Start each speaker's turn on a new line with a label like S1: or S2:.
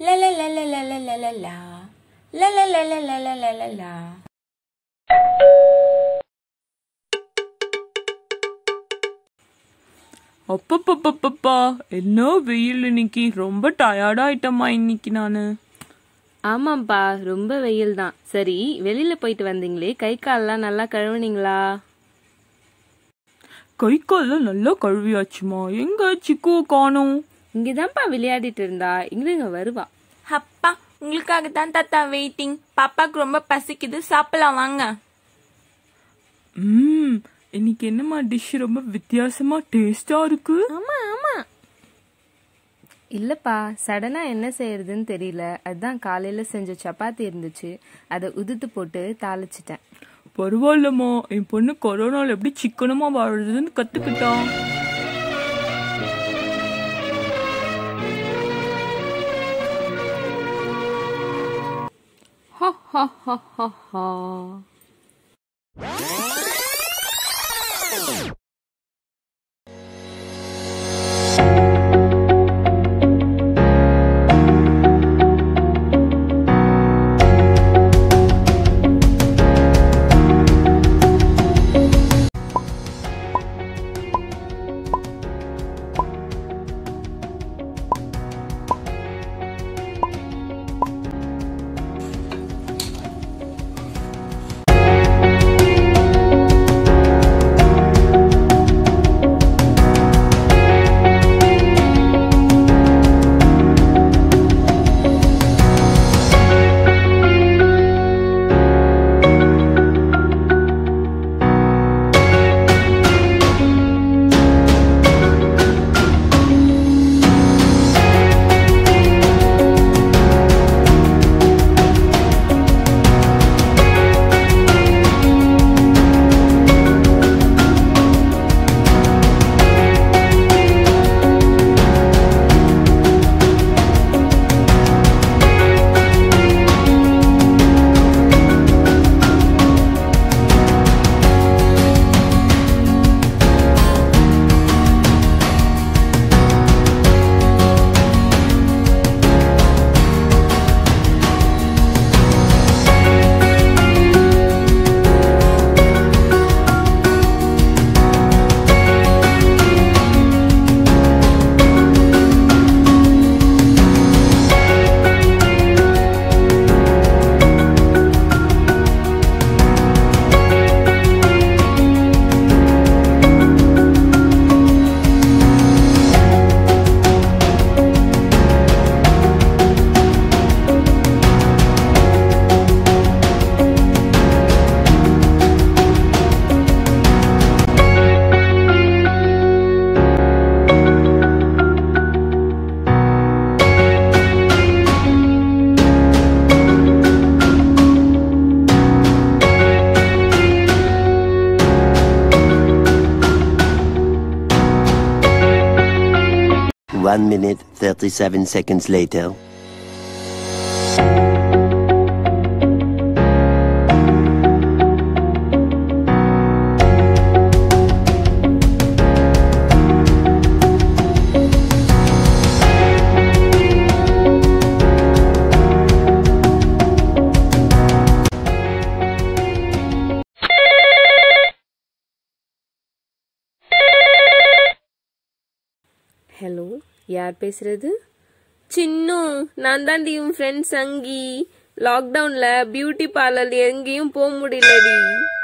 S1: La la la la la la la la la. La la la la la la la la la.
S2: அப்பப்பப்பப்பா என்ன வெயில் இன்னைக்கு ரொம்ப டயர்டா ஆயிட்டம்மா இன்னைக்கு நானு.
S3: ஆமாப்பா ரொம்ப வெயில் தான். சரி வெளியில போயிட்டு வந்தீங்களே கை கால்லாம் நல்லா கழுவுனீங்களா?
S2: கை கால்லாம் நல்லா கழுவியாச்சுமா. எங்க சிக்கு காணோம்?
S3: இங்கதான்ப்பா விளையாடிட்டு இருந்தா. இங்க வருவா.
S1: அப்பா உங்களுக்காக தான் தாத்தா வெயிட்டிங். பாப்பாக்கு ரொம்ப பசிக்குது, சாப்பிடலாம் வாங்க.
S2: இன்னைக்கு என்னமா டிஷ் ரொம்ப வித்தியாசமா டேஸ்டா இருக்கு?
S3: ஆமா ஆமா. இல்லப்பா சடனா என்ன செய்யறதுன்னு தெரியல. அதுதான் காலையில செஞ்ச சப்பாத்தி இருந்துச்சு, அதை உதுத்து போட்டு தாளிச்சிட்டேன்.
S2: பரவாயில்லம்மா, என் பொண்ணு கொரோனால எப்படி சிக்கனமா வாழுறதுன்னு கத்துக்கிட்டான்.
S3: ஹா ஹா ஹா ஹா ஹா.
S4: One minute, 37 seconds later.
S3: Hello, யார் பேசுறது? சின்னு, நான் தாண்டி உன் ஃப்ரெண்ட் சங்கி. லாக்டவுன்ல பியூட்டி பார்லர் எங்கேயும் போக முடியலடி.